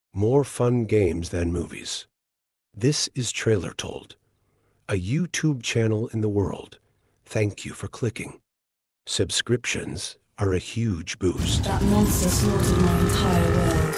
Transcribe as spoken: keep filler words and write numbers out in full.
more fun games than movies. This is Trailer Told, a YouTube channel in the world. Thank you for clicking. Subscriptions are a huge boost. That monster slaughtered my entire world.